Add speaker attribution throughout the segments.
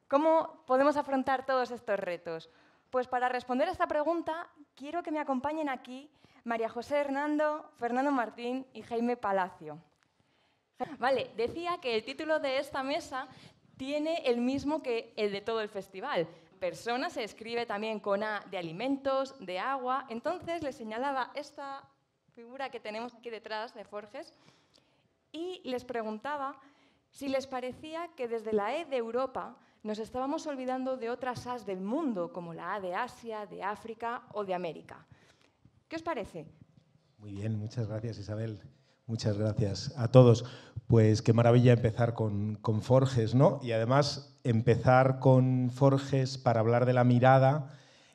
Speaker 1: ¿Cómo podemos afrontar todos estos retos? Pues para responder a esta pregunta, quiero que me acompañen aquí María José Hernando, Fernando Martín y Jaime Palacio. Vale, decía que el título de esta mesa tiene el mismo que el de todo el festival. Persona se escribe también con A de alimentos, de agua. Entonces les señalaba esta figura que tenemos aquí detrás de Forges y les preguntaba si les parecía que desde la E de Europa nos estábamos olvidando de otras As del mundo, como la A de Asia, de África o de América. ¿Qué os parece?
Speaker 2: Muy bien, muchas gracias, Isabel. Muchas gracias a todos. Pues qué maravilla empezar con Forges, ¿no? Y además empezar con Forges para hablar de la mirada,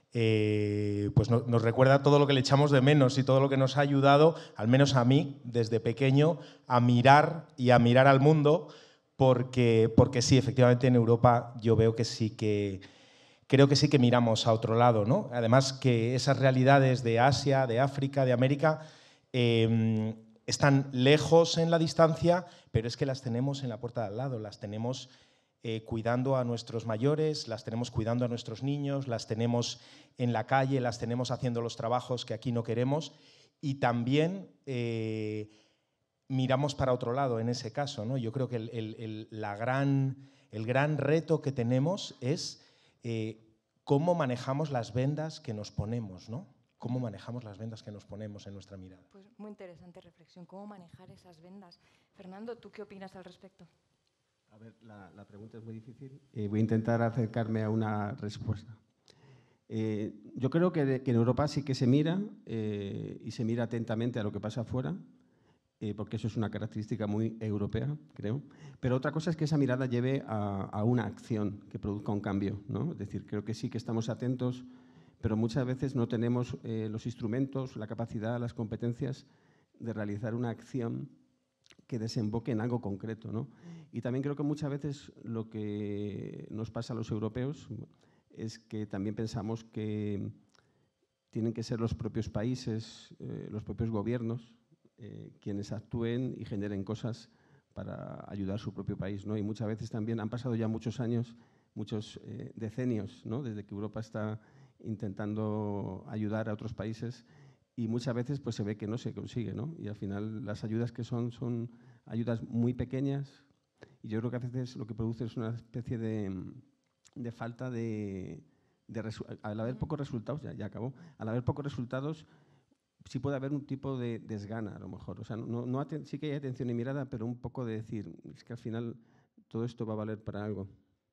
Speaker 2: pues nos recuerda todo lo que le echamos de menos y todo lo que nos ha ayudado, al menos a mí, desde pequeño, a mirar y a mirar al mundo, porque sí, efectivamente en Europa yo veo que sí que creo que sí que miramos a otro lado, ¿no? Además que esas realidades de Asia, de África, de América están lejos en la distancia, pero es que las tenemos en la puerta de al lado, las tenemos cuidando a nuestros mayores, las tenemos cuidando a nuestros niños, las tenemos en la calle, las tenemos haciendo los trabajos que aquí no queremos y también miramos para otro lado en ese caso, ¿no? Yo creo que el gran reto que tenemos es cómo manejamos las vendas que nos ponemos, ¿no? Cómo manejamos las vendas que nos ponemos en nuestra mirada.
Speaker 1: Pues muy interesante reflexión, cómo manejar esas vendas. Fernando, ¿tú qué opinas al respecto?
Speaker 3: A ver, la pregunta es muy difícil. Voy a intentar acercarme a una respuesta. Yo creo que en Europa sí que se mira y se mira atentamente a lo que pasa afuera, porque eso es una característica muy europea, creo. Pero otra cosa es que esa mirada lleve a una acción que produzca un cambio, ¿no? Es decir, creo que sí que estamos atentos, pero muchas veces no tenemos los instrumentos, la capacidad, las competencias de realizar una acción que desemboque en algo concreto, ¿no? Y también creo que muchas veces lo que nos pasa a los europeos es que también pensamos que tienen que ser los propios países, los propios gobiernos, quienes actúen y generen cosas para ayudar a su propio país, ¿no? Y muchas veces también han pasado ya muchos años, muchos decenios, ¿no? Desde que Europa está intentando ayudar a otros países y muchas veces pues, se ve que no se consigue, ¿no? Y al final las ayudas que son ayudas muy pequeñas y yo creo que a veces lo que produce es una especie de falta al haber pocos resultados, ya acabó, al haber pocos resultados sí puede haber un tipo de desgana a lo mejor, o sea, sí que hay atención y mirada, pero un poco de decir, es que al final todo esto va a valer para algo.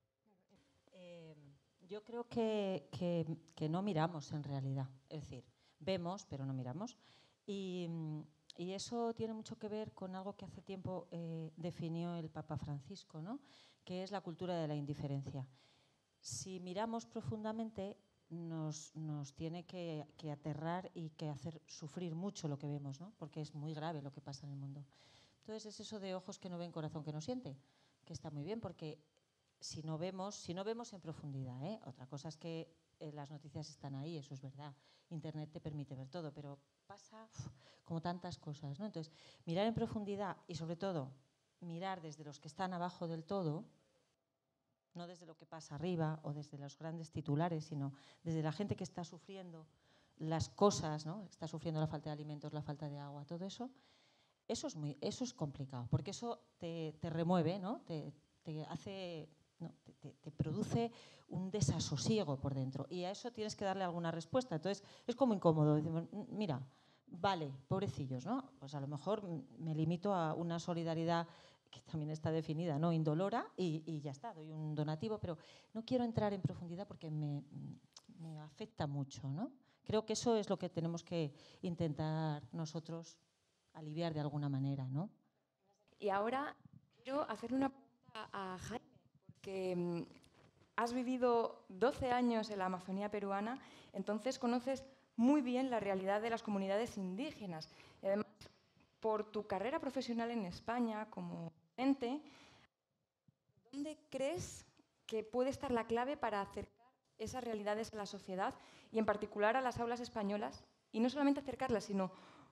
Speaker 4: Yo creo que no miramos en realidad, es decir, vemos pero no miramos y eso tiene mucho que ver con algo que hace tiempo definió el Papa Francisco, ¿no? Que es la cultura de la indiferencia. Si miramos profundamente nos tiene que aterrar y que hacer sufrir mucho lo que vemos, ¿no? Porque es muy grave lo que pasa en el mundo. Entonces es eso de ojos que no ven, corazón que no siente, que está muy bien porque si no vemos en profundidad, ¿eh? Otra cosa es que las noticias están ahí, eso es verdad. Internet te permite ver todo, pero pasa como tantas cosas, ¿no? Entonces, mirar en profundidad y sobre todo mirar desde los que están abajo del todo, no desde lo que pasa arriba o desde los grandes titulares, sino desde la gente que está sufriendo las cosas, ¿no? Está sufriendo la falta de alimentos, la falta de agua, todo eso. Eso es complicado, porque eso te remueve, ¿no? Te hace, ¿no? Te produce un desasosiego por dentro y a eso tienes que darle alguna respuesta. Entonces es como incómodo. Decimos, mira, vale, pobrecillos, ¿no? Pues a lo mejor me limito a una solidaridad que también está definida, ¿no? Indolora y ya está, doy un donativo, pero no quiero entrar en profundidad porque me afecta mucho, ¿no? Creo que eso es lo que tenemos que intentar nosotros aliviar de alguna manera, ¿no?
Speaker 1: Y ahora quiero hacerle una pregunta a Jaime, porque has vivido 12 años en la Amazonía peruana, entonces conoces muy bien la realidad de las comunidades indígenas. Y además, por tu carrera profesional en España como docente, ¿dónde crees que puede estar la clave para acercar esas realidades a la sociedad y en particular a las aulas españolas? Y no solamente acercarlas, sino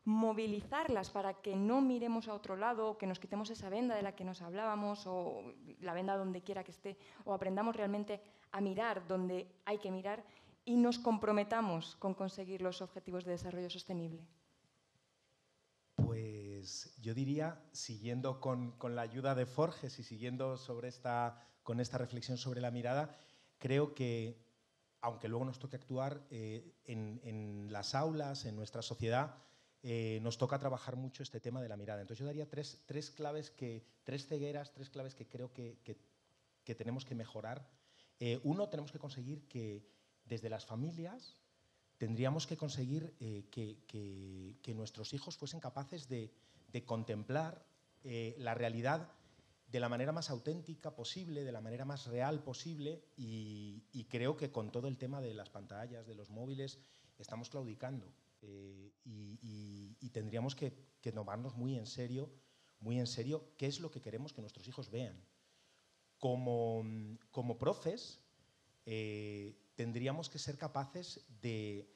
Speaker 1: movilizarlas para que no miremos a otro lado, que nos quitemos esa venda de la que nos hablábamos, o la venda donde quiera que esté, o aprendamos realmente a mirar donde hay que mirar y nos comprometamos con conseguir los objetivos de desarrollo sostenible?
Speaker 2: Pues yo diría, siguiendo con la ayuda de Forges y siguiendo con esta reflexión sobre la mirada, creo que, aunque luego nos toque actuar en las aulas, en nuestra sociedad, nos toca trabajar mucho este tema de la mirada. Entonces yo daría tres cegueras, tres claves que creo que tenemos que mejorar. Uno, tenemos que conseguir que desde las familias tendríamos que conseguir que nuestros hijos fuesen capaces de contemplar la realidad de la manera más auténtica posible, de la manera más real posible, y creo que con todo el tema de las pantallas, de los móviles, estamos claudicando. Y tendríamos que tomarnos muy en serio qué es lo que queremos que nuestros hijos vean. Como profes, tendríamos que ser capaces de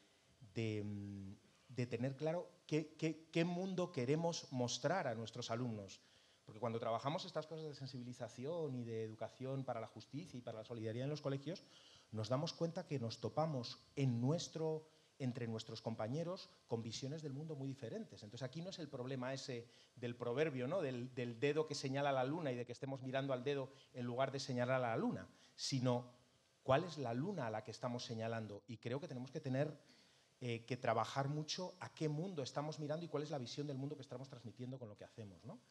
Speaker 2: tener claro qué mundo queremos mostrar a nuestros alumnos. Porque cuando trabajamos estas cosas de sensibilización y de educación para la justicia y para la solidaridad en los colegios, nos damos cuenta que nos topamos entre nuestros compañeros con visiones del mundo muy diferentes. Entonces aquí no es el problema ese del proverbio, ¿no? del dedo que señala a la luna y de que estemos mirando al dedo en lugar de señalar a la luna, sino cuál es la luna a la que estamos señalando. Y creo que tenemos que tener que trabajar mucho a qué mundo estamos mirando y cuál es la visión del mundo que estamos transmitiendo con lo que hacemos, ¿no?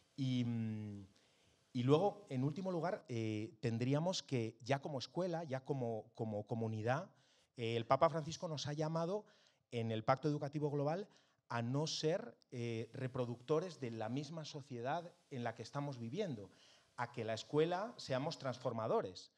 Speaker 2: Y luego, en último lugar, tendríamos que, ya como escuela, ya como comunidad, el Papa Francisco nos ha llamado en el Pacto Educativo Global a no ser reproductores de la misma sociedad en la que estamos viviendo, a que la escuela seamos transformadores.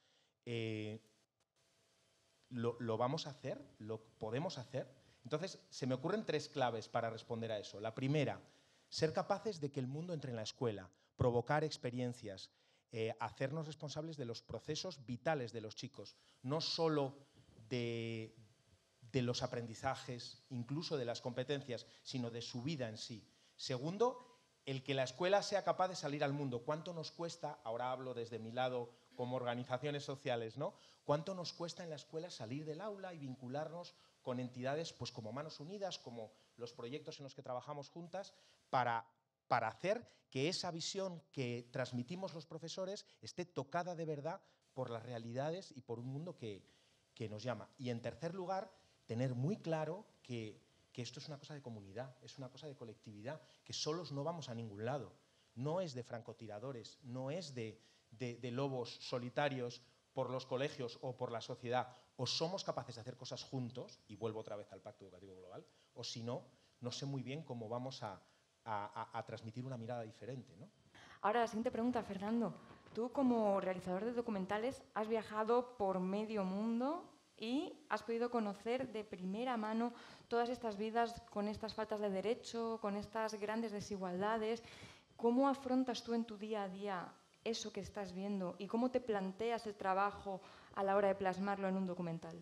Speaker 2: ¿Lo vamos a hacer? ¿Lo podemos hacer? Entonces, se me ocurren tres claves para responder a eso. La primera, ser capaces de que el mundo entre en la escuela, provocar experiencias, hacernos responsables de los procesos vitales de los chicos, no solo de los aprendizajes, incluso de las competencias, sino de su vida en sí. Segundo, el que la escuela sea capaz de salir al mundo. ¿Cuánto nos cuesta, ahora hablo desde mi lado como organizaciones sociales, ¿no? ¿Cuánto nos cuesta en la escuela salir del aula y vincularnos con entidades pues, como Manos Unidas, como los proyectos en los que trabajamos juntas, para hacer que esa visión que transmitimos los profesores esté tocada de verdad por las realidades y por un mundo que nos llama? Y en tercer lugar, tener muy claro que esto es una cosa de comunidad, es una cosa de colectividad, que solos no vamos a ningún lado. No es de francotiradores, no es de lobos solitarios por los colegios o por la sociedad. O somos capaces de hacer cosas juntos, y vuelvo otra vez al Pacto Educativo Global, o si no, no sé muy bien cómo vamos a transmitir una mirada diferente, ¿no?
Speaker 1: Ahora, la siguiente pregunta, Fernando. Tú, como realizador de documentales, has viajado por medio mundo y has podido conocer de primera mano todas estas vidas con estas faltas de derecho, con estas grandes desigualdades. ¿Cómo afrontas tú en tu día a día eso que estás viendo y cómo te planteas el trabajo a la hora de plasmarlo en un documental?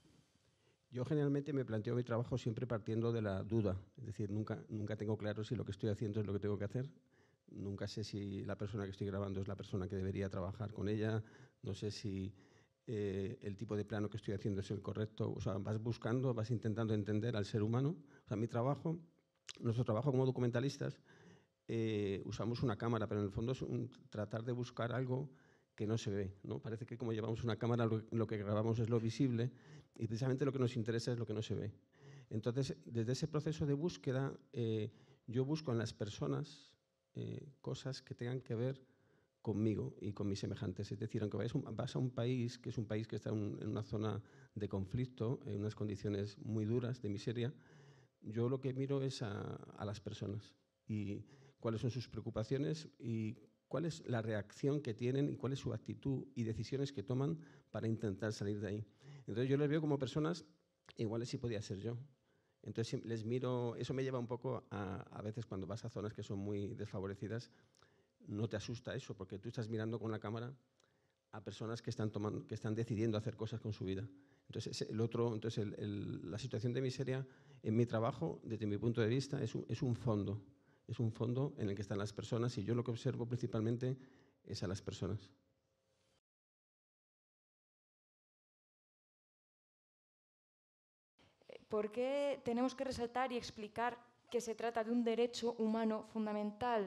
Speaker 3: Yo generalmente me planteo mi trabajo siempre partiendo de la duda, es decir, nunca tengo claro si lo que estoy haciendo es lo que tengo que hacer, nunca sé si la persona que estoy grabando es la persona que debería trabajar con ella, no sé si el tipo de plano que estoy haciendo es el correcto, o sea, vas buscando, vas intentando entender al ser humano. O sea, nuestro trabajo como documentalistas, usamos una cámara, pero en el fondo es tratar de buscar algo que no se ve, ¿no? Parece que como llevamos una cámara, lo que grabamos es lo visible y precisamente lo que nos interesa es lo que no se ve. Entonces, desde ese proceso de búsqueda, yo busco en las personas cosas que tengan que ver conmigo y con mis semejantes. Es decir, aunque vas a un país que es un país que está en una zona de conflicto, en unas condiciones muy duras, de miseria, yo lo que miro es a las personas y cuáles son sus preocupaciones y cuál es la reacción que tienen y cuál es su actitud y decisiones que toman para intentar salir de ahí. Entonces yo les veo como personas iguales si podía ser yo. Entonces les miro, eso me lleva un poco a veces cuando vas a zonas que son muy desfavorecidas, no te asusta eso, porque tú estás mirando con la cámara a personas que están decidiendo hacer cosas con su vida. Entonces, la situación de miseria en mi trabajo, desde mi punto de vista, es un fondo. Es un fondo en el que están las personas y yo lo que observo principalmente es a las personas.
Speaker 1: ¿Por qué tenemos que resaltar y explicar que se trata de un derecho humano fundamental?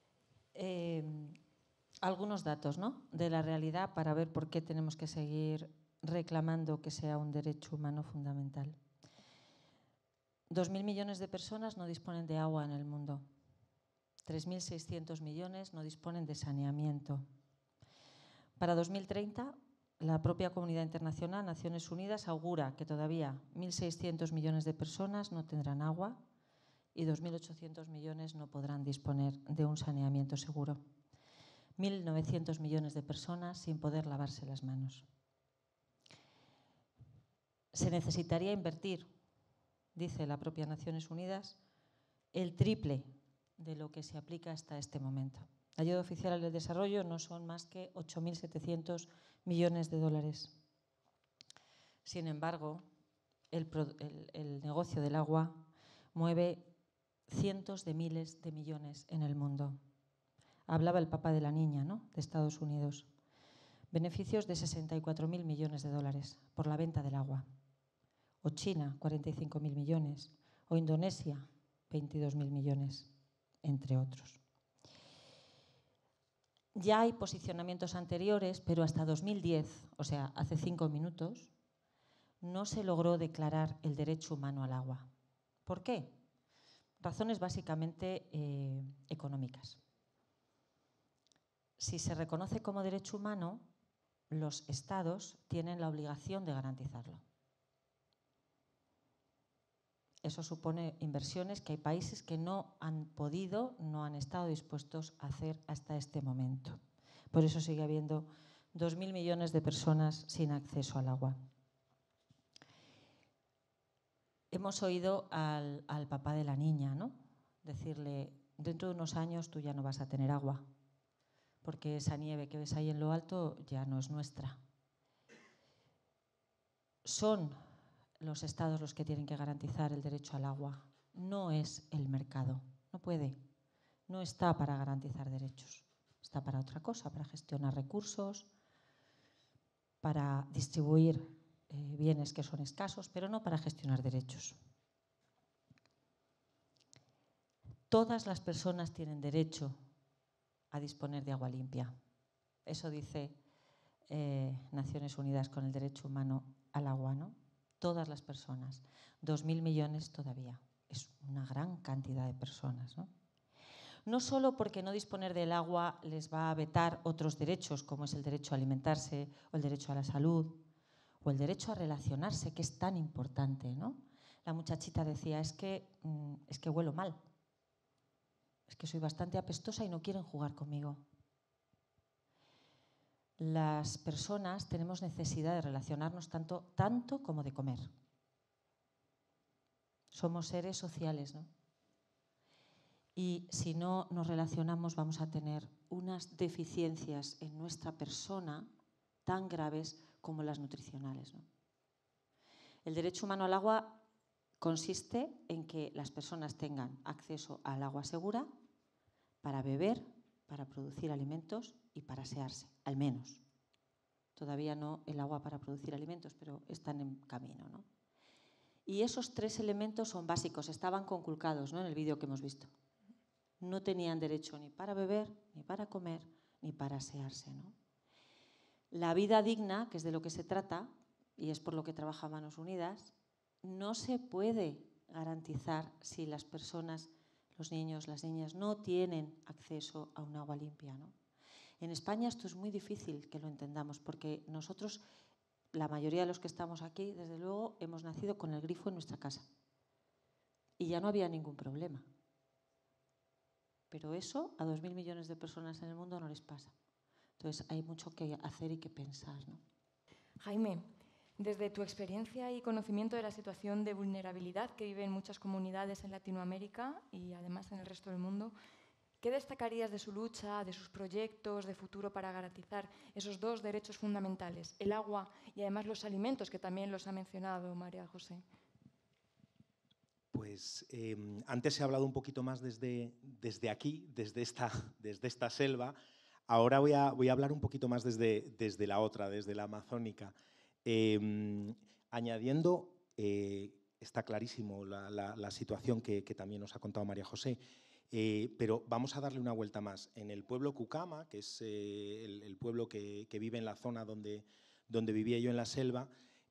Speaker 4: Algunos datos, ¿no?, de la realidad para ver por qué tenemos que seguir reclamando que sea un derecho humano fundamental. 2.000 millones de personas no disponen de agua en el mundo. 3.600 millones no disponen de saneamiento. Para 2030, la propia comunidad internacional, Naciones Unidas, augura que todavía 1.600 millones de personas no tendrán agua y 2.800 millones no podrán disponer de un saneamiento seguro. 1.900 millones de personas sin poder lavarse las manos. Se necesitaría invertir, dice la propia Naciones Unidas, el triple de lo que se aplica hasta este momento. La ayuda oficial al desarrollo no son más que 8.700 millones de dólares. Sin embargo, el negocio del agua mueve cientos de miles de millones en el mundo. Hablaba el Papa de la Niña, ¿no?, de Estados Unidos. Beneficios de 64.000 millones de dólares por la venta del agua. O China, 45.000 millones. O Indonesia, 22.000 millones, entre otros. Ya hay posicionamientos anteriores, pero hasta 2010, o sea, hace 5 minutos, no se logró declarar el derecho humano al agua. ¿Por qué? Razones básicamente económicas. Si se reconoce como derecho humano, los Estados tienen la obligación de garantizarlo. Eso supone inversiones que hay países que no han podido, no han estado dispuestos a hacer hasta este momento. Por eso sigue habiendo 2.000 millones de personas sin acceso al agua. Hemos oído al papá de la niña, ¿no?, decirle: dentro de unos años tú ya no vas a tener agua, porque esa nieve que ves ahí en lo alto ya no es nuestra. Son los Estados los que tienen que garantizar el derecho al agua, no es el mercado, no puede, no está para garantizar derechos, está para otra cosa, para gestionar recursos, para distribuir bienes que son escasos, pero no para gestionar derechos. Todas las personas tienen derecho a disponer de agua limpia. Eso dice Naciones Unidas con el derecho humano al agua, ¿no? Todas las personas. 2.000 millones todavía. Es una gran cantidad de personas, ¿no? No solo porque no disponer del agua les va a vetar otros derechos, como es el derecho a alimentarse o el derecho a la salud o el derecho a relacionarse, que es tan importante, ¿no? La muchachita decía: es que huelo mal. Es que soy bastante apestosa y no quieren jugar conmigo. Las personas tenemos necesidad de relacionarnos tanto como de comer. Somos seres sociales, ¿no? Y si no nos relacionamos vamos a tener unas deficiencias en nuestra persona tan graves como las nutricionales, ¿no? El derecho humano al agua consiste en que las personas tengan acceso al agua segura para beber, para producir alimentos y para asearse, al menos. Todavía no el agua para producir alimentos, pero están en camino, ¿no? Y esos 3 elementos son básicos, estaban conculcados, ¿no?, en el vídeo que hemos visto. No tenían derecho ni para beber, ni para comer, ni para asearse, ¿no? La vida digna, que es de lo que se trata, y es por lo que trabaja Manos Unidas, no se puede garantizar si las personas, los niños, las niñas, no tienen acceso a un agua limpia, ¿no? En España esto es muy difícil que lo entendamos, porque nosotros, la mayoría de los que estamos aquí, desde luego, hemos nacido con el grifo en nuestra casa. Y ya no había ningún problema. Pero eso a 2.000 millones de personas en el mundo no les pasa. Entonces hay mucho que hacer y que pensar, ¿no?
Speaker 1: Jaime, desde tu experiencia y conocimiento de la situación de vulnerabilidad que viven muchas comunidades en Latinoamérica y además en el resto del mundo, ¿qué destacarías de su lucha, de sus proyectos de futuro para garantizar esos dos derechos fundamentales, el agua y además los alimentos, que también los ha mencionado María José?
Speaker 2: Pues antes se ha hablado un poquito más desde aquí, desde esta selva. Ahora voy a hablar un poquito más desde la otra, desde la amazónica. Añadiendo, está clarísimo la situación que también nos ha contado María José, pero vamos a darle una vuelta más. En el pueblo Cucama, que es el pueblo que vive en la zona donde vivía yo en la selva,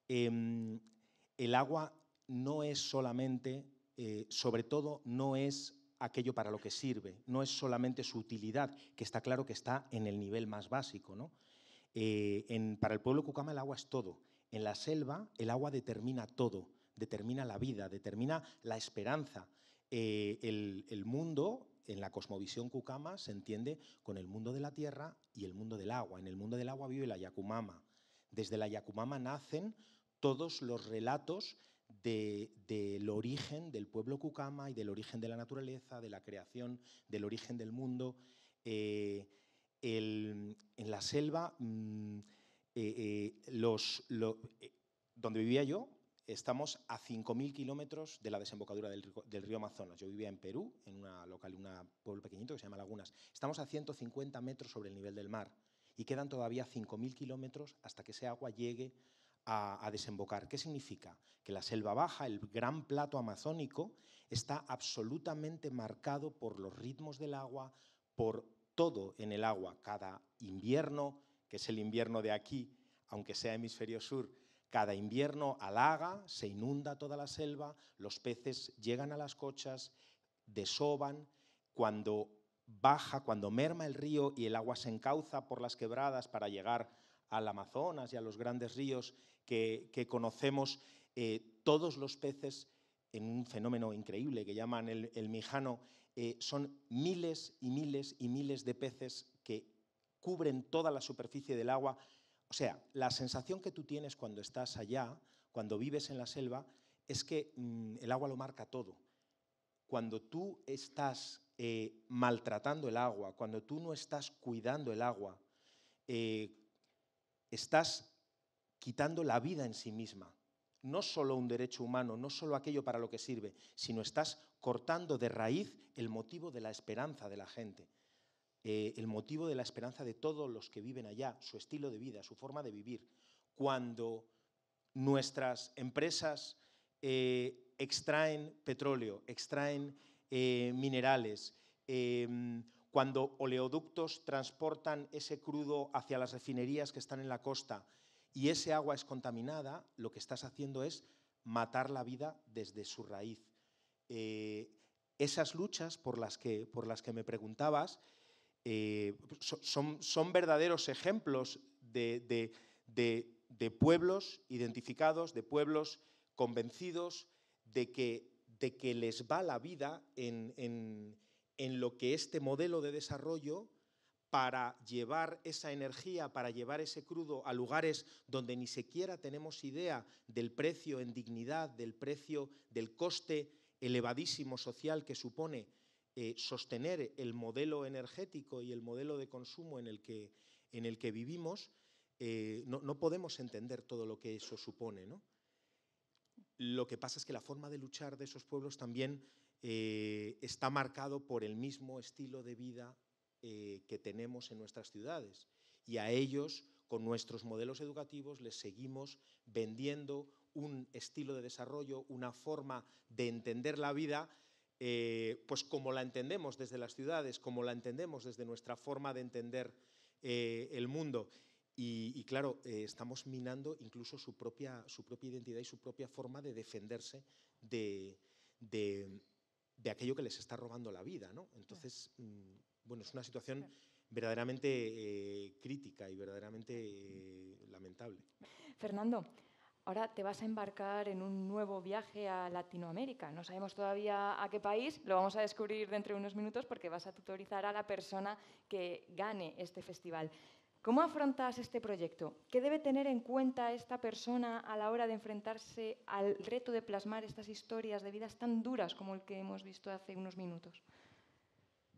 Speaker 2: el agua no es solamente, sobre todo, no es aquello para lo que sirve, no es solamente su utilidad, que está claro que está en el nivel más básico, ¿no? Para el pueblo Cucama el agua es todo. En la selva el agua determina todo, determina la vida, determina la esperanza. El mundo, en la cosmovisión Cucama, se entiende con el mundo de la tierra y el mundo del agua. En el mundo del agua vive la Yacumama. Desde la Yacumama nacen todos los relatos del origen del pueblo Cucama y del origen de la naturaleza, de la creación, del origen del mundo. En la selva, donde vivía yo, estamos a 5.000 kilómetros de la desembocadura del río Amazonas. Yo vivía en Perú, en un pueblo pequeñito que se llama Lagunas. Estamos a 150 metros sobre el nivel del mar y quedan todavía 5.000 kilómetros hasta que ese agua llegue a desembocar. ¿Qué significa? Que la selva baja, el gran plato amazónico, está absolutamente marcado por los ritmos del agua, por todo en el agua. Cada invierno, que es el invierno de aquí, aunque sea hemisferio sur, cada invierno halaga, se inunda toda la selva, los peces llegan a las cochas, desovan. Cuando baja, cuando merma el río y el agua se encauza por las quebradas para llegar al Amazonas y a los grandes ríos que conocemos, todos los peces, en un fenómeno increíble que llaman el mijano, son miles y miles y miles de peces que cubren toda la superficie del agua. O sea, la sensación que tú tienes cuando estás allá, cuando vives en la selva, es que el agua lo marca todo. Cuando tú estás maltratando el agua, cuando tú no estás cuidando el agua, estás quitando la vida en sí misma. No solo un derecho humano, no solo aquello para lo que sirve, sino estás cortando de raíz el motivo de la esperanza de la gente, el motivo de la esperanza de todos los que viven allá, su estilo de vida, su forma de vivir. Cuando nuestras empresas extraen petróleo, extraen minerales, cuando oleoductos transportan ese crudo hacia las refinerías que están en la costa y ese agua es contaminada, lo que estás haciendo es matar la vida desde su raíz. Esas luchas por las que me preguntabas son verdaderos ejemplos de pueblos identificados, de pueblos convencidos de que les va la vida en lo que este modelo de desarrollo, para llevar esa energía, para llevar ese crudo a lugares donde ni siquiera tenemos idea del precio en dignidad, del precio, del coste elevadísimo social que supone sostener el modelo energético y el modelo de consumo en el que vivimos. No podemos entender todo lo que eso supone, ¿no? Lo que pasa es que la forma de luchar de esos pueblos también está marcado por el mismo estilo de vida que tenemos en nuestras ciudades, y a ellos, con nuestros modelos educativos, les seguimos vendiendo un estilo de desarrollo, una forma de entender la vida, pues como la entendemos desde las ciudades, como la entendemos desde nuestra forma de entender el mundo. Y claro, estamos minando incluso su propia identidad y su propia forma de defenderse de aquello que les está robando la vida, ¿no? Entonces, bueno, es una situación verdaderamente crítica y verdaderamente lamentable.
Speaker 1: Fernando, ahora te vas a embarcar en un nuevo viaje a Latinoamérica. No sabemos todavía a qué país, lo vamos a descubrir dentro de unos minutos porque vas a tutorizar a la persona que gane este festival. ¿Cómo afrontas este proyecto? ¿Qué debe tener en cuenta esta persona a la hora de enfrentarse al reto de plasmar estas historias de vidas tan duras como el que hemos visto hace unos minutos?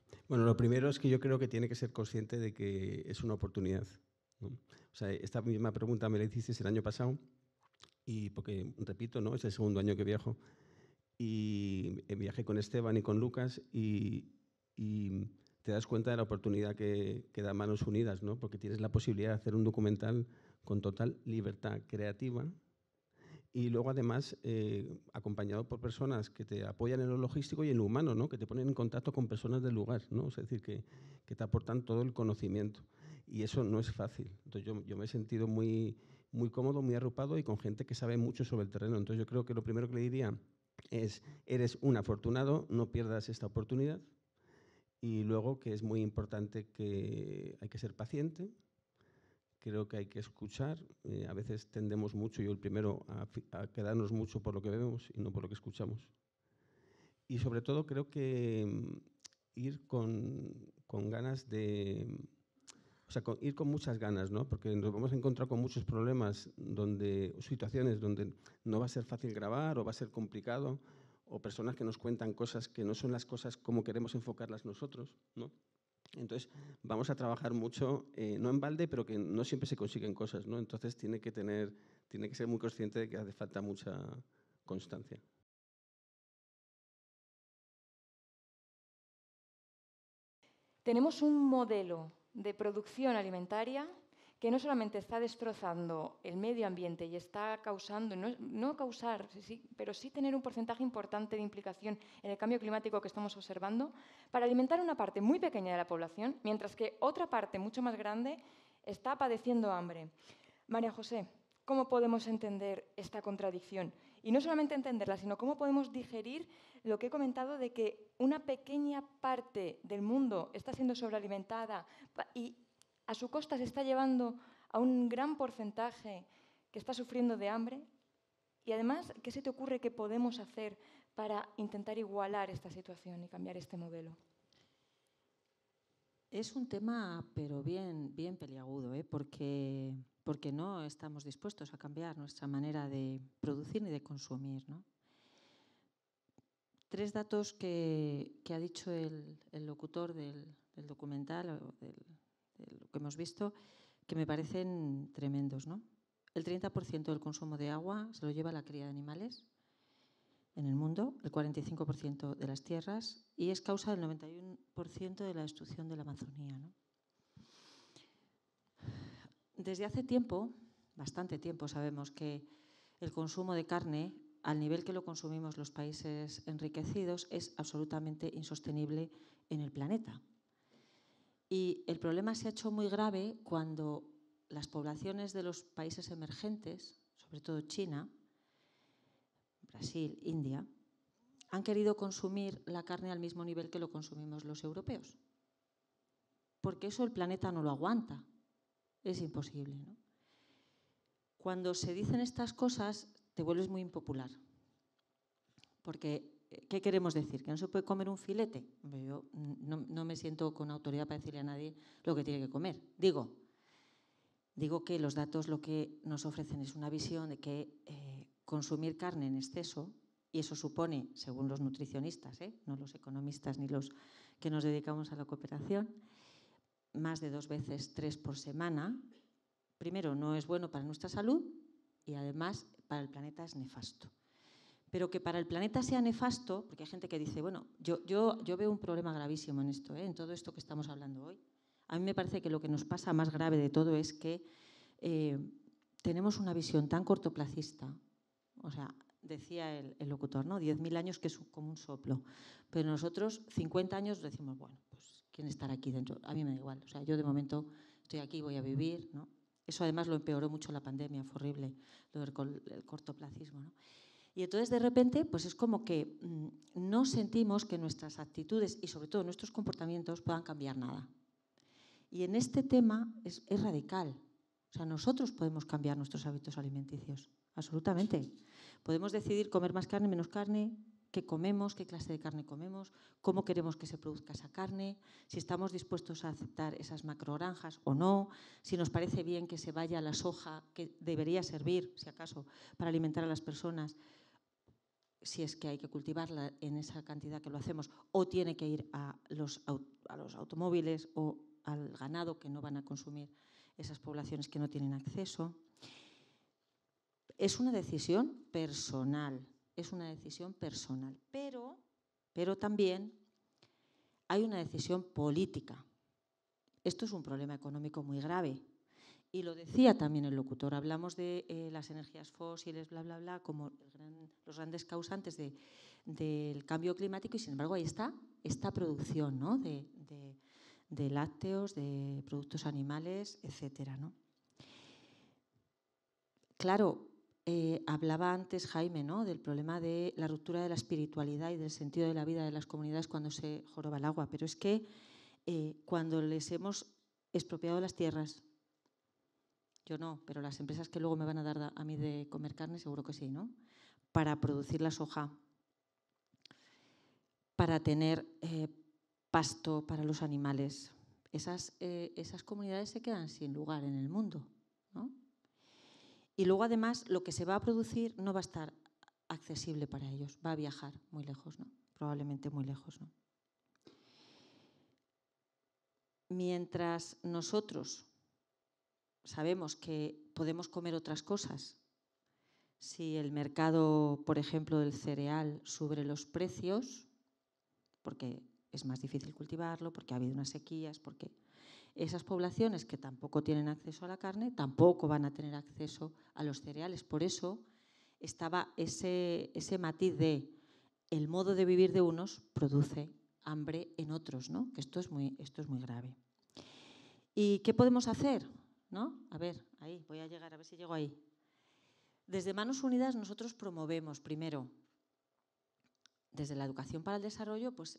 Speaker 3: Bueno, lo primero es que yo creo que tiene que ser consciente de que es una oportunidad, ¿no? O sea, esta misma pregunta me la hicisteis el año pasado y porque, repito, ¿no? Es el segundo año que viajo y viajé con Esteban y con Lucas y te das cuenta de la oportunidad que da Manos Unidas, ¿no? Porque tienes la posibilidad de hacer un documental con total libertad creativa y luego además acompañado por personas que te apoyan en lo logístico y en lo humano, ¿no? Que te ponen en contacto con personas del lugar, ¿no? Es decir, que te aportan todo el conocimiento y eso no es fácil. Entonces yo me he sentido muy cómodo, muy arropado y con gente que sabe mucho sobre el terreno. Entonces yo creo que lo primero que le diría es, eres un afortunado, no pierdas esta oportunidad y luego que es muy importante que hay que ser paciente. Creo que hay que escuchar. A veces tendemos mucho, yo el primero, a quedarnos mucho por lo que vemos y no por lo que escuchamos. Y sobre todo creo que ir con ganas de... O sea, ir con muchas ganas, ¿no? Porque nos vamos a encontrar con muchos problemas, situaciones donde no va a ser fácil grabar o va a ser complicado, o personas que nos cuentan cosas que no son las cosas como queremos enfocarlas nosotros, ¿no? Entonces, vamos a trabajar mucho, no en balde, pero que no siempre se consiguen cosas, ¿no? Entonces, tiene que ser muy consciente de que hace falta mucha constancia.
Speaker 1: Tenemos un modelo de producción alimentaria que no solamente está destrozando el medio ambiente y está causando, no causar, sí, pero sí tener un porcentaje importante de implicación en el cambio climático que estamos observando, para alimentar una parte muy pequeña de la población, mientras que otra parte mucho más grande está padeciendo hambre. María José, ¿cómo podemos entender esta contradicción? Y no solamente entenderla, sino cómo podemos digerir lo que he comentado de que una pequeña parte del mundo está siendo sobrealimentada y a su costa se está llevando a un gran porcentaje que está sufriendo de hambre. Y además, ¿qué se te ocurre que podemos hacer para intentar igualar esta situación y cambiar este modelo?
Speaker 4: Es un tema, pero bien peliagudo, porque no estamos dispuestos a cambiar nuestra manera de producir ni de consumir, ¿no? 3 datos que ha dicho el locutor del documental, o de lo que hemos visto, que me parecen tremendos, ¿no? El 30% del consumo de agua se lo lleva la cría de animales en el mundo, el 45% de las tierras, y es causa del 91% de la destrucción de la Amazonía, ¿no? Desde hace tiempo, bastante tiempo, sabemos que el consumo de carne, al nivel que lo consumimos los países enriquecidos, es absolutamente insostenible en el planeta. Y el problema se ha hecho muy grave cuando las poblaciones de los países emergentes, sobre todo China, Brasil, India, han querido consumir la carne al mismo nivel que lo consumimos los europeos. Porque eso el planeta no lo aguanta. Es imposible, ¿no? Cuando se dicen estas cosas, te vuelves muy impopular. Porque, ¿qué queremos decir? ¿Que no se puede comer un filete? Yo no me siento con autoridad para decirle a nadie lo que tiene que comer. Digo que los datos lo que nos ofrecen es una visión de que consumir carne en exceso, y eso supone, según los nutricionistas, no los economistas ni los que nos dedicamos a la cooperación, más de 2 veces 3 por semana, primero no es bueno para nuestra salud y además para el planeta es nefasto. Pero que para el planeta sea nefasto, porque hay gente que dice, bueno, yo veo un problema gravísimo en esto, en todo esto que estamos hablando hoy. A mí me parece que lo que nos pasa más grave de todo es que tenemos una visión tan cortoplacista. O sea, decía el locutor, ¿no? 10.000 años que es como un soplo. Pero nosotros 50 años decimos, bueno, pues ¿quién estará aquí dentro? A mí me da igual. O sea, yo de momento estoy aquí, voy a vivir, ¿no? Eso además lo empeoró mucho la pandemia, fue horrible, lo del cortoplacismo, ¿no? Y entonces de repente pues es como que no sentimos que nuestras actitudes y sobre todo nuestros comportamientos puedan cambiar nada. Y en este tema es radical. O sea, nosotros podemos cambiar nuestros hábitos alimenticios, absolutamente. Podemos decidir comer más carne, menos carne, qué comemos, qué clase de carne comemos, cómo queremos que se produzca esa carne, si estamos dispuestos a aceptar esas macrogranjas o no, si nos parece bien que se vaya a la soja que debería servir, si acaso, para alimentar a las personas, si es que hay que cultivarla en esa cantidad que lo hacemos, o tiene que ir a los a los automóviles o al ganado que no van a consumir esas poblaciones que no tienen acceso. Es una decisión personal, pero también hay una decisión política. Esto es un problema económico muy grave. Y lo decía también el locutor, hablamos de las energías fósiles, bla, bla, bla, como los grandes causantes del cambio climático, y sin embargo ahí está esta producción, ¿no? de lácteos, de productos animales, etcétera, ¿no? Claro, hablaba antes Jaime, ¿no? Del problema de la ruptura de la espiritualidad y del sentido de la vida de las comunidades cuando se joroba el agua, pero es que cuando les hemos expropiado las tierras, yo no, pero las empresas que luego me van a dar a mí de comer carne seguro que sí, ¿no? Para producir la soja, para tener pasto para los animales, esas comunidades se quedan sin lugar en el mundo, ¿no? Y luego, además, lo que se va a producir no va a estar accesible para ellos, va a viajar muy lejos, ¿no? Probablemente muy lejos, ¿no? Mientras nosotros sabemos que podemos comer otras cosas, si el mercado, por ejemplo, del cereal sube los precios, porque es más difícil cultivarlo, porque ha habido unas sequías, porque esas poblaciones que tampoco tienen acceso a la carne tampoco van a tener acceso a los cereales. Por eso estaba ese matiz de el modo de vivir de unos produce hambre en otros, ¿no? Que esto es muy grave. ¿Y qué podemos hacer? ¿No? A ver, ahí, voy a llegar, a ver si llego ahí. Desde Manos Unidas nosotros promovemos, primero, desde la educación para el desarrollo, pues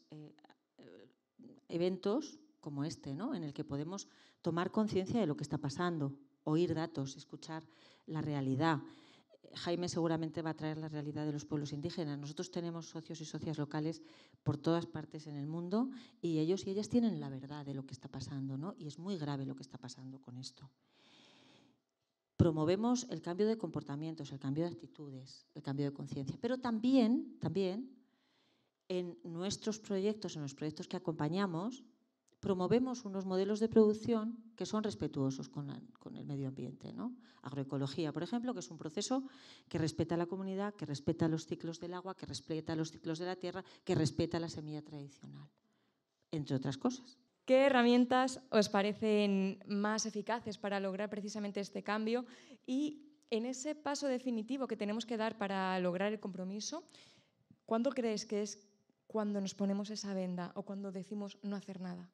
Speaker 4: eventos como este, ¿no? En el que podemos tomar conciencia de lo que está pasando, oír datos, escuchar la realidad. Jaime seguramente va a traer la realidad de los pueblos indígenas. Nosotros tenemos socios y socias locales por todas partes en el mundo y ellos y ellas tienen la verdad de lo que está pasando, ¿no? Y es muy grave lo que está pasando con esto. Promovemos el cambio de comportamientos, el cambio de actitudes, el cambio de conciencia, pero también en nuestros proyectos, en los proyectos que acompañamos, promovemos unos modelos de producción que son respetuosos con el medio ambiente, ¿no? Agroecología, por ejemplo, que es un proceso que respeta a la comunidad, que respeta los ciclos del agua, que respeta los ciclos de la tierra, que respeta la semilla tradicional, entre otras cosas.
Speaker 1: ¿Qué herramientas os parecen más eficaces para lograr precisamente este cambio? Y en ese paso definitivo que tenemos que dar para lograr el compromiso, ¿cuándo crees que es cuando nos ponemos esa venda o cuando decimos no hacer nada?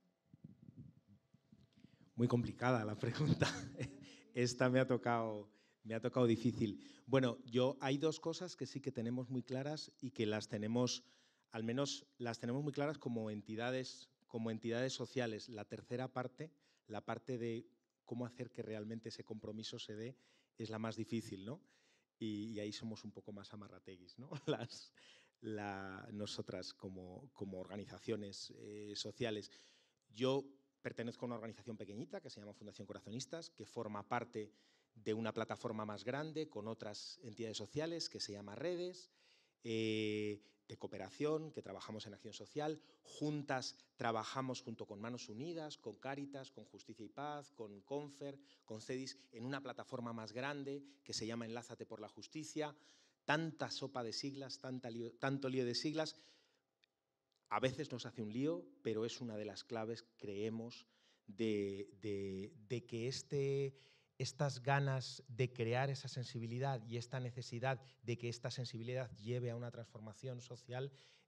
Speaker 2: Muy complicada la pregunta. Esta me ha tocado difícil. Bueno, hay dos cosas que sí que tenemos muy claras y que las tenemos, al menos las tenemos muy claras como entidades sociales. La tercera parte, la parte de cómo hacer que realmente ese compromiso se dé, es la más difícil, ¿no? Y ahí somos un poco más amarrateguis, ¿no? Nosotras como organizaciones sociales. Yo pertenezco a una organización pequeñita que se llama Fundación Corazonistas, que forma parte de una plataforma más grande con otras entidades sociales que se llama Redes, de cooperación, que trabajamos en acción social. Juntas trabajamos junto con Manos Unidas, con Cáritas, con Justicia y Paz, con Confer, con CEDIS, en una plataforma más grande que se llama Enlázate por la Justicia. Tanta sopa de siglas, tanto lío de siglas. A veces nos hace un lío, pero es una de las claves, creemos, de que estas ganas de crear esa sensibilidad y esta necesidad de que esta sensibilidad lleve a una transformación social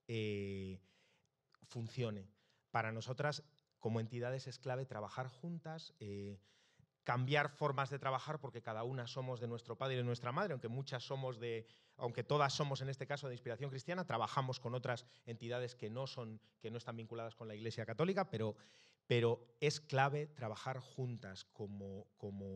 Speaker 2: funcione. Para nosotras, como entidades, es clave trabajar juntas, cambiar formas de trabajar, porque cada una somos de nuestro padre y de nuestra madre, aunque todas somos en este caso de inspiración cristiana, trabajamos con otras entidades que no están vinculadas con la Iglesia Católica, pero es clave trabajar juntas como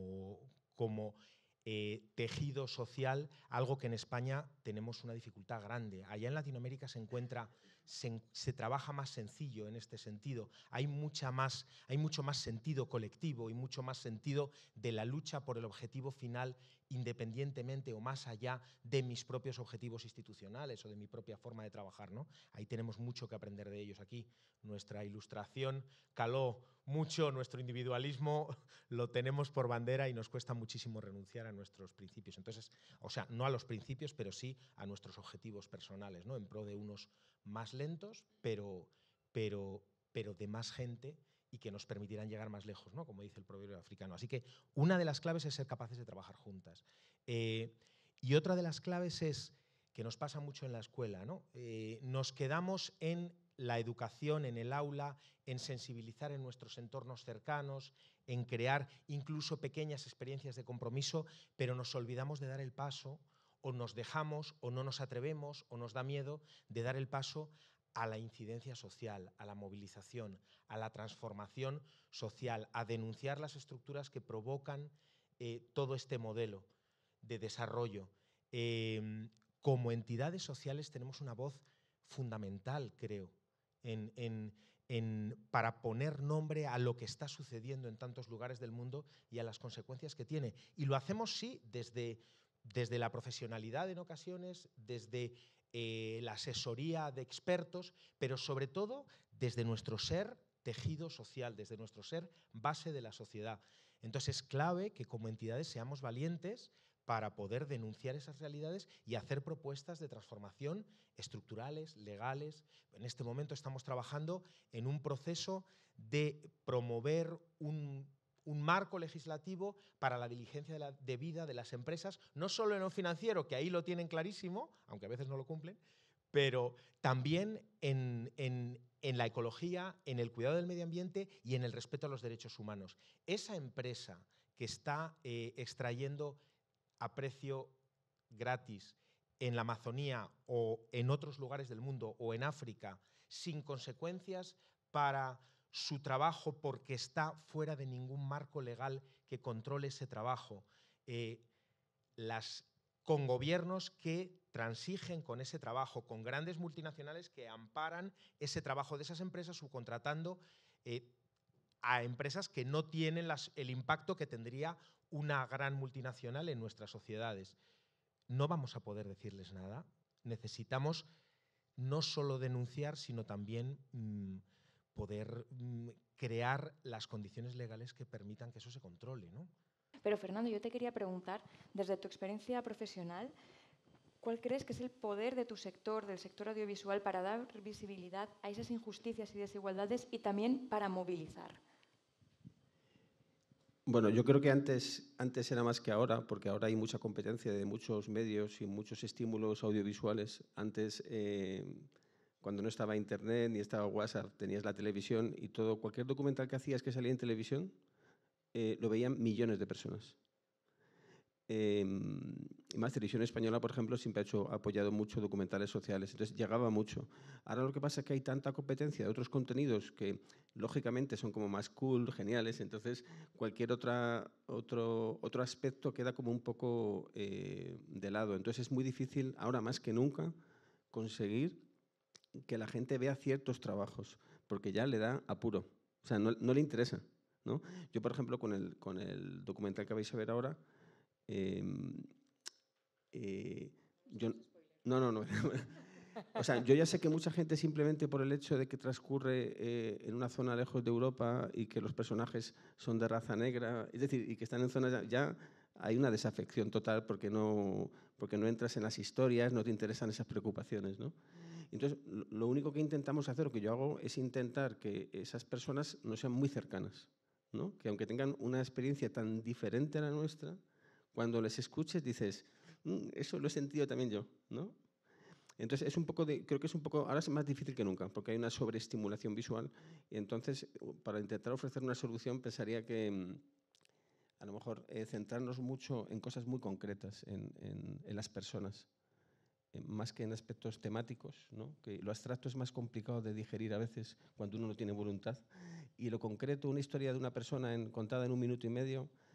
Speaker 2: tejido social, algo que en España tenemos una dificultad grande. Allá en Latinoamérica se encuentra se trabaja más sencillo en este sentido. Hay mucho más sentido colectivo y mucho más sentido de la lucha por el objetivo final, independientemente o más allá de mis propios objetivos institucionales o de mi propia forma de trabajar, ¿no? Ahí tenemos mucho que aprender de ellos aquí. Nuestra Ilustración caló mucho, nuestro individualismo lo tenemos por bandera y nos cuesta muchísimo renunciar a nuestros principios. Entonces, o sea, no a los principios, pero sí a nuestros objetivos personales, ¿no? En pro de unos más lentos, pero de más gente y que nos permitirán llegar más lejos, ¿no? Como dice el proverbio africano. Así que una de las claves es ser capaces de trabajar juntas. Y otra de las claves es, que nos pasa mucho en la escuela, ¿no? Nos quedamos en la educación, en el aula, en sensibilizar en nuestros entornos cercanos, en crear incluso pequeñas experiencias de compromiso, pero nos olvidamos de dar el paso, o nos dejamos, o no nos atrevemos, o nos da miedo de dar el paso a la incidencia social, a la movilización, a la transformación social, a denunciar las estructuras que provocan todo este modelo de desarrollo. Como entidades sociales tenemos una voz fundamental, creo, para poner nombre a lo que está sucediendo en tantos lugares del mundo y a las consecuencias que tiene. Y lo hacemos, sí, desde la profesionalidad en ocasiones, desde la asesoría de expertos, pero sobre todo desde nuestro ser tejido social, desde nuestro ser base de la sociedad. Entonces es clave que como entidades seamos valientes para poder denunciar esas realidades y hacer propuestas de transformación estructurales, legales. En este momento estamos trabajando en un proceso de promover un marco legislativo para la diligencia debida de las empresas, no solo en lo financiero, que ahí lo tienen clarísimo, aunque a veces no lo cumplen, pero también en la ecología, en el cuidado del medio ambiente y en el respeto a los derechos humanos. Esa empresa que está extrayendo a precio gratis en la Amazonía o en otros lugares del mundo o en África, sin consecuencias para su trabajo porque está fuera de ningún marco legal que controle ese trabajo, con gobiernos que transigen con ese trabajo, con grandes multinacionales que amparan ese trabajo de esas empresas subcontratando a empresas que no tienen el impacto que tendría una gran multinacional en nuestras sociedades. No vamos a poder decirles nada. Necesitamos no solo denunciar, sino también poder crear las condiciones legales que permitan que eso se controle, ¿no?
Speaker 1: Pero Fernando, yo te quería preguntar, desde tu experiencia profesional, ¿cuál crees que es el poder de tu sector, del sector audiovisual, para dar visibilidad a esas injusticias y desigualdades y también para movilizar?
Speaker 3: Bueno, yo creo que antes era más que ahora, porque ahora hay mucha competencia de muchos medios y muchos estímulos audiovisuales. Antes, cuando no estaba Internet ni estaba WhatsApp, tenías la televisión y cualquier documental que hacías que salía en televisión, lo veían millones de personas. Y más Televisión Española, por ejemplo, siempre ha apoyado mucho documentales sociales, entonces llegaba mucho. Ahora lo que pasa es que hay tanta competencia de otros contenidos que lógicamente son como más cool, geniales, entonces cualquier otro aspecto queda como un poco de lado. Entonces es muy difícil, ahora más que nunca, conseguir que la gente vea ciertos trabajos, porque ya le da apuro, o sea, no le interesa, ¿no? Yo, por ejemplo, con el documental que vais a ver ahora, no. O sea, yo ya sé que mucha gente simplemente por el hecho de que transcurre en una zona lejos de Europa y que los personajes son de raza negra, es decir, y que están en zonas ya hay una desafección total porque no entras en las historias, no te interesan esas preocupaciones, ¿no? Entonces, lo único que intentamos hacer, o que yo hago, es intentar que esas personas no sean muy cercanas, ¿no? Que aunque tengan una experiencia tan diferente a la nuestra, cuando les escuches dices, eso lo he sentido también yo, ¿no? Entonces, creo que es un poco, ahora es más difícil que nunca, porque hay una sobreestimulación visual y entonces, para intentar ofrecer una solución, pensaría que a lo mejor centrarnos mucho en cosas muy concretas, en las personas, más que en aspectos temáticos, ¿no? Que lo abstracto es más complicado de digerir a veces cuando uno no tiene voluntad, y lo concreto, una historia de una persona contada en 1 minuto y medio,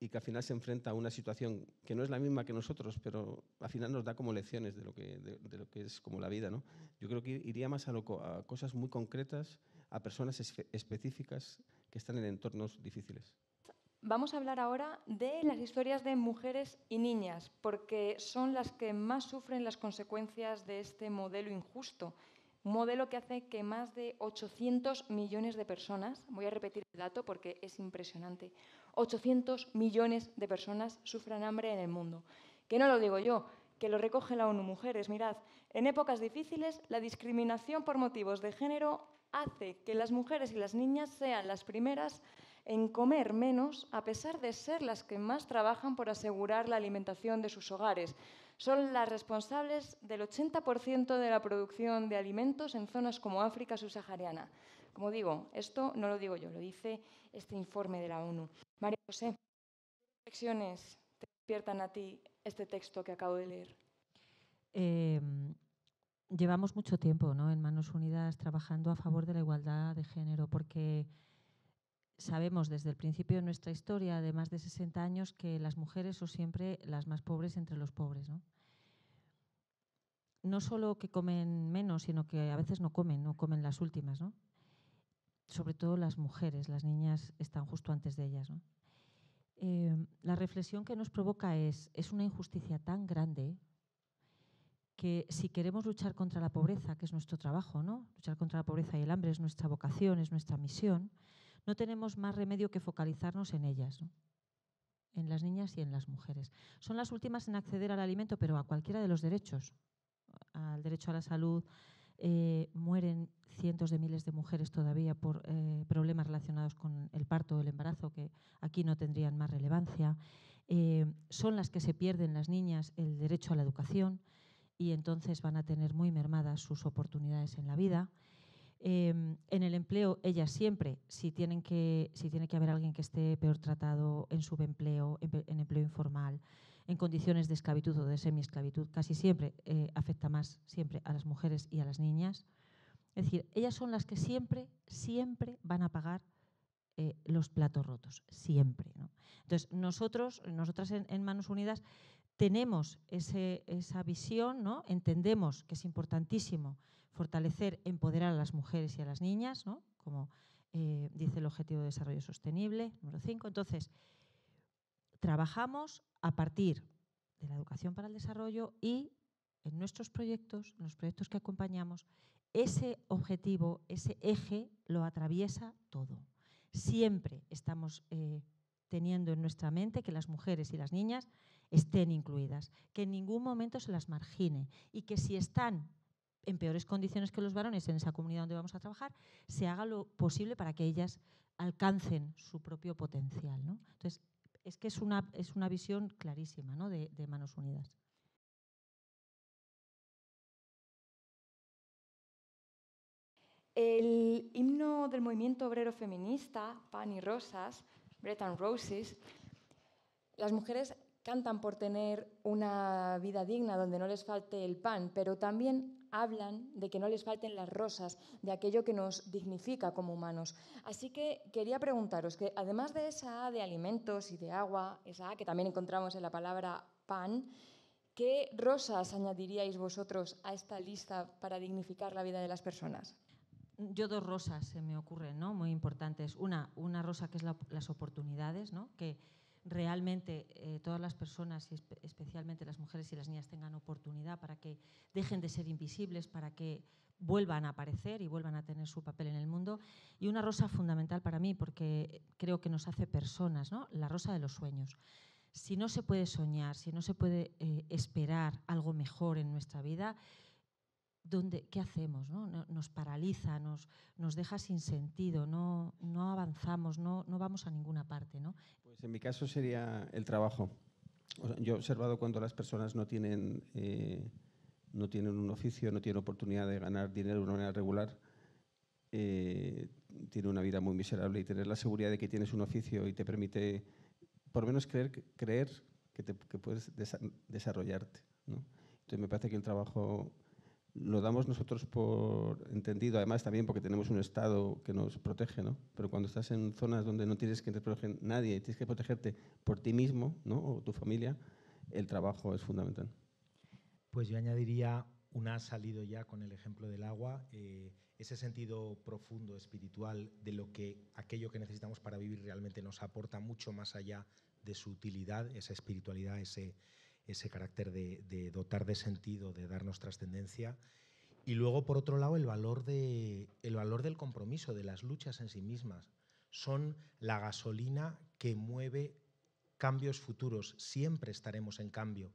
Speaker 3: y que al final se enfrenta a una situación que no es la misma que nosotros, pero al final nos da como lecciones de lo que es como la vida, ¿no? Yo creo que iría más a cosas muy concretas, a personas específicas que están en entornos difíciles.
Speaker 1: Vamos a hablar ahora de las historias de mujeres y niñas, porque son las que más sufren las consecuencias de este modelo injusto. Un modelo que hace que más de 800 millones de personas, voy a repetir el dato porque es impresionante, 800 millones de personas sufran hambre en el mundo. Que no lo digo yo, que lo recoge la ONU Mujeres. Mirad, en épocas difíciles, la discriminación por motivos de género hace que las mujeres y las niñas sean las primeras en comer menos, a pesar de ser las que más trabajan por asegurar la alimentación de sus hogares. Son las responsables del 80% de la producción de alimentos en zonas como África subsahariana. Como digo, esto no lo digo yo, lo dice este informe de la ONU. María José, ¿qué reflexiones te despiertan a ti este texto que acabo de leer?
Speaker 4: Llevamos mucho tiempo, ¿no?, en Manos Unidas trabajando a favor de la igualdad de género, porque sabemos desde el principio de nuestra historia, de más de 60 años, que las mujeres son siempre las más pobres entre los pobres, ¿no? No solo que comen menos, sino que a veces no comen las últimas, ¿no? Sobre todo las mujeres, las niñas están justo antes de ellas, ¿no? La reflexión que nos provoca es una injusticia tan grande que si queremos luchar contra la pobreza, que es nuestro trabajo, ¿no?, luchar contra la pobreza y el hambre es nuestra vocación, es nuestra misión, no tenemos más remedio que focalizarnos en ellas, ¿no?, en las niñas y en las mujeres. Son las últimas en acceder al alimento, pero a cualquiera de los derechos. Al derecho a la salud, mueren cientos de miles de mujeres todavía por problemas relacionados con el parto o el embarazo, que aquí no tendrían más relevancia. Son las que se pierden las niñas el derecho a la educación y entonces van a tener muy mermadas sus oportunidades en la vida. En el empleo, ellas siempre, si tiene que haber alguien que esté peor tratado en subempleo, en empleo informal, en condiciones de esclavitud o de semiesclavitud, casi siempre afecta más siempre a las mujeres y a las niñas. Es decir, ellas son las que siempre van a pagar los platos rotos, siempre, ¿no? Entonces, nosotras en Manos Unidas tenemos esa visión, ¿no? Entendemos que es importantísimo fortalecer, empoderar a las mujeres y a las niñas, ¿no?, como dice el Objetivo de Desarrollo Sostenible, número 5. Entonces, trabajamos a partir de la educación para el desarrollo y en nuestros proyectos, en los proyectos que acompañamos, ese objetivo, ese eje lo atraviesa todo. Siempre estamos teniendo en nuestra mente que las mujeres y las niñas estén incluidas, que en ningún momento se las margine y que si están en peores condiciones que los varones en esa comunidad donde vamos a trabajar, se haga lo posible para que ellas alcancen su propio potencial, ¿no? Entonces, es que es una visión clarísima, ¿no?, de Manos Unidas.
Speaker 1: El himno del movimiento obrero feminista, Pan y Rosas, Bread and Roses, las mujeres cantan por tener una vida digna donde no les falte el pan, pero también hablan de que no les falten las rosas, de aquello que nos dignifica como humanos. Así que quería preguntaros que además de esa A de alimentos y de agua, esa A que también encontramos en la palabra pan, ¿qué rosas añadiríais vosotros a esta lista para dignificar la vida de las personas?
Speaker 4: Yo 2 rosas se me ocurren, ¿no?, muy importantes. Una rosa que es las oportunidades, ¿no?, que realmente todas las personas y especialmente las mujeres y las niñas tengan oportunidad para que dejen de ser invisibles, para que vuelvan a aparecer y vuelvan a tener su papel en el mundo. Y una rosa fundamental para mí, porque creo que nos hace personas, ¿no?, la rosa de los sueños. Si no se puede soñar, si no se puede esperar algo mejor en nuestra vida, ¿qué hacemos, no? Nos paraliza, nos deja sin sentido, no avanzamos, no vamos a ninguna parte, ¿no?
Speaker 3: Pues en mi caso sería el trabajo. O sea, yo he observado cuando las personas no tienen un oficio, no tienen oportunidad de ganar dinero de una manera regular, tienen una vida muy miserable, y tener la seguridad de que tienes un oficio y te permite por lo menos creer que puedes desarrollarte, ¿no? Entonces me parece que el trabajo lo damos nosotros por entendido, además también porque tenemos un Estado que nos protege, ¿no? Pero cuando estás en zonas donde no tienes que proteger a nadie, tienes que protegerte por ti mismo, ¿no? O tu familia, el trabajo es fundamental.
Speaker 2: Pues yo añadiría, una ha salido ya con el ejemplo del agua, ese sentido profundo, espiritual, de lo que aquello que necesitamos para vivir realmente nos aporta mucho más allá de su utilidad, esa espiritualidad, ese carácter de dotar de sentido, de darnos trascendencia. Y luego, por otro lado, el valor del compromiso, de las luchas en sí mismas. Son la gasolina que mueve cambios futuros. Siempre estaremos en cambio.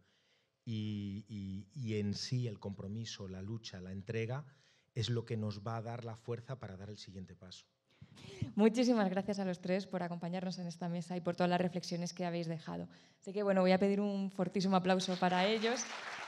Speaker 2: Y en sí el compromiso, la lucha, la entrega es lo que nos va a dar la fuerza para dar el siguiente paso.
Speaker 1: Muchísimas gracias a los tres por acompañarnos en esta mesa y por todas las reflexiones que habéis dejado. Así que bueno, voy a pedir un fortísimo aplauso para ellos.